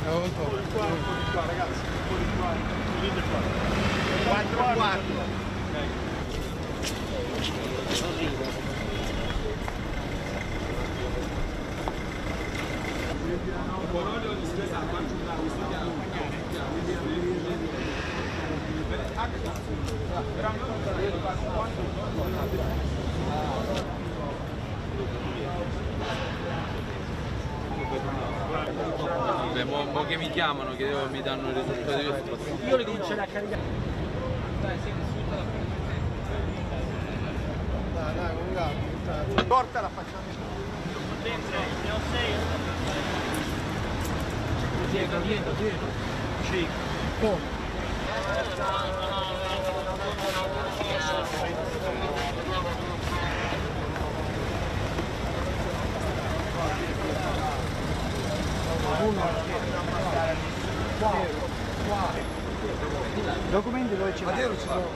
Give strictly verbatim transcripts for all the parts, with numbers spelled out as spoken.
Un po' di qua, un po' di qua, ragazzi, un po' di qua, venite qua. quattro e quattro. Buon olio di spesa, quanto da questo piano? Beh, mo, mo che mi chiamano, che mi danno i risultati del fatto. Io le comincerei a caricare. Dai, dai, con calma. Porta la facciamo. Sempre, ne ho sei. Dietro, dietro, dietro. cinque. Come? Documenti dove ci sono? Ci sono.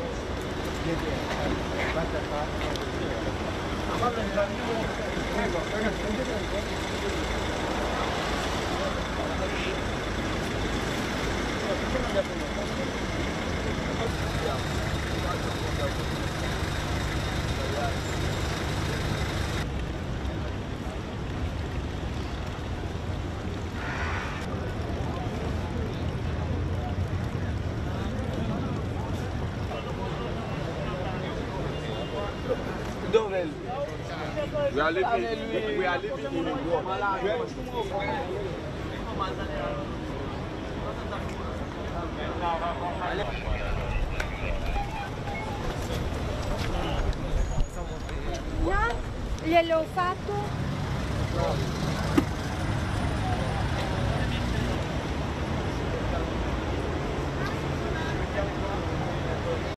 Dove? We are living, we are living in No, gliel'ho fatto.